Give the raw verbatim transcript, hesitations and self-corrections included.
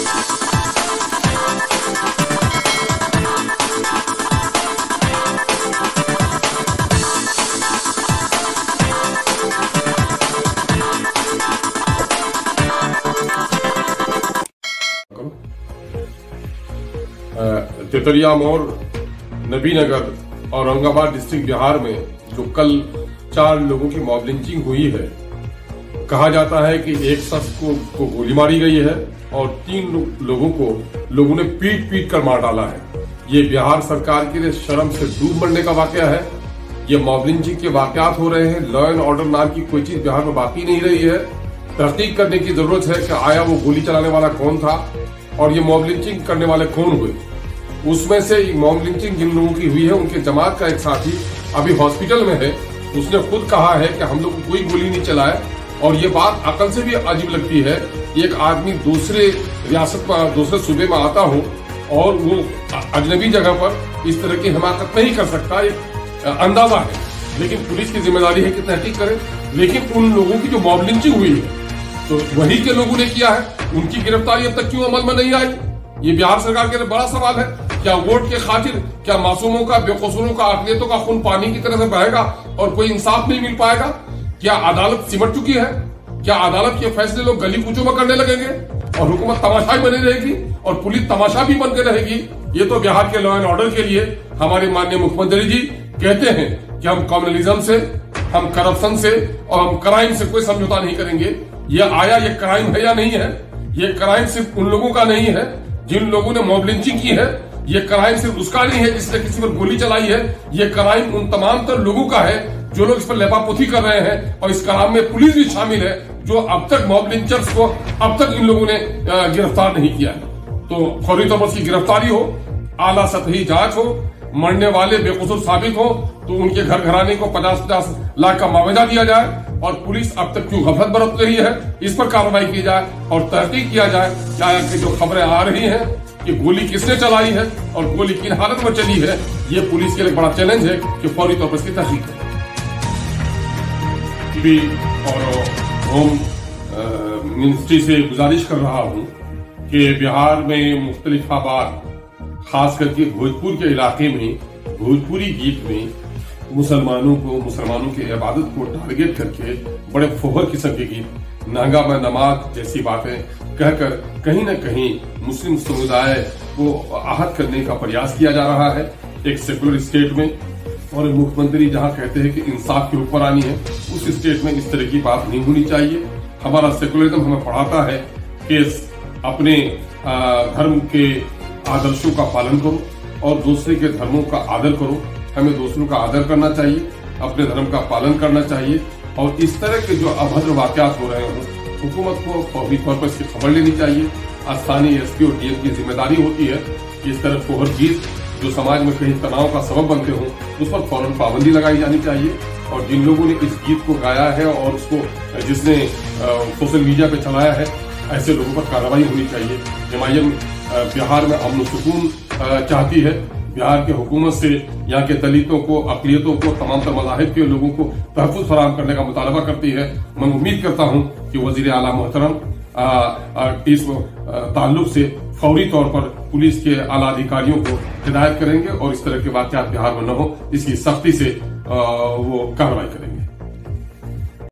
तेतरिया मोड़, नबीनगर, औरंगाबाद डिस्ट्रिक्ट बिहार में जो कल चार लोगों की मॉब लिंचिंग हुई है, कहा जाता है कि एक शख्स को, को गोली मारी गई है और तीन लोगों को लोगों ने पीट पीट कर मार डाला है। ये बिहार सरकार के लिए शर्म से डूब मरने का वाकया है। ये मॉब लिंचिंग के वाकयात हो रहे हैं। लॉ एंड ऑर्डर नाम की कोई चीज बिहार में बाकी नहीं रही है। तहकीक करने की जरूरत है कि आया वो गोली चलाने वाला कौन था और ये मॉब लिंचिंग करने वाले कौन हुए। उसमें से मॉब लिंचिंग जिन लोगों की हुई है उनके जमात का एक साथी अभी हॉस्पिटल में है। उसने खुद कहा है कि हम लोग को कोई गोली नहीं चलाए और ये बात अकल से भी अजीब लगती है। एक आदमी दूसरे रियासत में, दूसरे सूबे में आता हो और वो अजनबी जगह पर इस तरह की हिमाकत नहीं कर सकता, एक अंदाजा है। लेकिन पुलिस की जिम्मेदारी है कि तहकीक करे। लेकिन उन लोगों की जो मॉब लिंचिंग हुई है तो वही के लोगों ने किया है, उनकी गिरफ्तारी अब तक क्यों अमल में नहीं आई? ये बिहार सरकार के लिए बड़ा सवाल है। क्या वोट के खातिर, क्या मासूमों का, बेकसूरों का, अकलियतों का खून पानी की तरह से बहेगा और कोई इंसाफ नहीं मिल पाएगा? क्या अदालत सिमट चुकी है? क्या अदालत के फैसले लोग गली कूचों में करने लगेंगे और हुकूमत तमाशा ही बनी रहेगी और पुलिस तमाशा भी बन के रहेगी? ये तो बिहार के लॉ एंड ऑर्डर के लिए हमारे माननीय मुख्यमंत्री जी कहते हैं कि हम कम्युनलिज्म से, हम करप्शन से और हम क्राइम से कोई समझौता नहीं करेंगे। ये आया, ये क्राइम है या नहीं है? ये क्राइम सिर्फ उन लोगों का नहीं है जिन लोगों ने मॉब लिंचिंग की है। ये क्राइम सिर्फ उसका नहीं है जिसने किसी पर गोली चलाई है। ये क्राइम उन तमाम तर लोगों का है जो लोग इस पर लेपापोती कर रहे हैं और इस क्राइम में पुलिस भी शामिल है, जो अब तक मॉब लिंचर्स को अब तक इन लोगों ने गिरफ्तार नहीं किया है। तो फौरी तौर पर उसकी गिरफ्तारी हो, आला सतही जांच हो, मरने वाले बेकसूर साबित हो तो उनके घर घराने को पचास पचास लाख का मुआवजा दिया जाए और पुलिस अब तक क्यों गफलत बरत रही है इस पर कार्रवाई की जाए और तहकीक किया जाए। क्या कि जो खबरें आ रही हैं कि गोली किसने चलाई है और गोली किन हालत में चली है, ये पुलिस के लिए बड़ा चैलेंज है कि फौरी तौर पर इसकी तहकीक करें। और होम मिनिस्ट्री से गुजारिश कर रहा हूँ कि बिहार में मुख्तलिफ आबाद, खास करके भोजपुर के इलाके में, भोजपुरी गीत में मुसलमानों को, मुसलमानों की इबादत को टारगेट करके बड़े फोहर किस्म के गीत, नागा में नमाज जैसी बातें कहकर कहीं न कहीं मुस्लिम समुदाय को आहत करने का प्रयास किया जा रहा है एक सेकुलर स्टेट में। और मुख्यमंत्री जहां कहते हैं कि इंसाफ की हुक्मरानी है, उस स्टेट में इस तरह की बात नहीं होनी चाहिए। हमारा सेकुलरिज्म हमें पढ़ाता है कि अपने धर्म के आदर्शों का पालन करो और दूसरे के धर्मों का आदर करो। हमें दूसरों का आदर करना चाहिए, अपने धर्म का पालन करना चाहिए और इस तरह के जो अभद्र वाकयात हो रहे हों, हुकूमत को फौरी तौर पर इसकी खबर लेनी चाहिए। स्थानीय एसपी और डीएम की जिम्मेदारी होती है कि इस तरह फोहर गीत जो समाज में कहीं तनाव का सबब बनते हों उस पर फौरन पाबंदी लगाई जानी चाहिए। और जिन लोगों ने इस गीत को गाया है और उसको जिसने सोशल मीडिया पे चलाया है, ऐसे लोगों पर कार्रवाई होनी चाहिए। जमायम बिहार में अमन सुकून चाहती है। बिहार के हुकूमत से यहाँ के दलितों को, अक़लियतों को, तमाम तर मज़ाहिब के लोगों को तहफ़्फ़ुज़ फराहम करने का मुतालबा करती है। मैं उम्मीद करता हूँ कि वज़ीर आला मोहतरम इस ताल्लुक से फौरी तौर पर पुलिस के आला अधिकारियों को हिदायत करेंगे और इस तरह के वाक़यात बिहार में न हो, इसकी सख्ती से वो कार्रवाई करेंगे।